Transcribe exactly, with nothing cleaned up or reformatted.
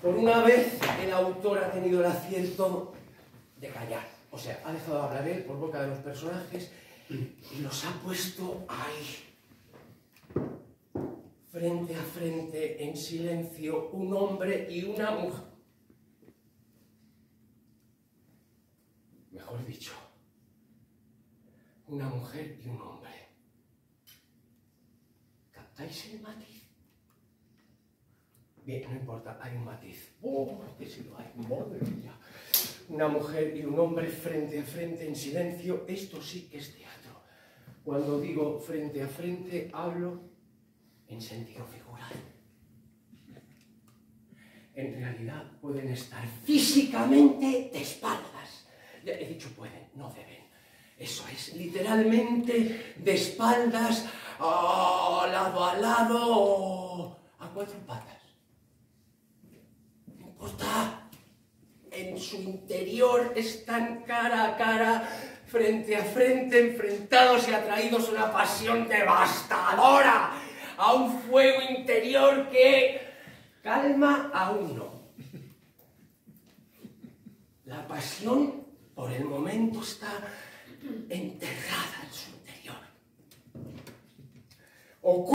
Por una vez, el autor ha tenido el acierto de callar. O sea, ha dejado de hablar él por boca de los personajes y los ha puesto ahí. Frente a frente, en silencio, un hombre y una mujer. Mejor dicho, una mujer y un hombre. ¿Captáis el matiz? Bien, no importa, hay un matiz. ¡Oh, que sí lo hay! ¡Madre mía! Una mujer y un hombre frente a frente, en silencio. Esto sí que es teatro. Cuando digo frente a frente, hablo en sentido figurado. En realidad pueden estar físicamente de espaldas. Ya he dicho pueden, no deben. Eso es, literalmente de espaldas, oh, lado a lado, a cuatro patas. No importa. En su interior están cara a cara, frente a frente, enfrentados y atraídos a una pasión devastadora, a un fuego interior que calma a uno. La pasión, por el momento, está enterrada en su interior.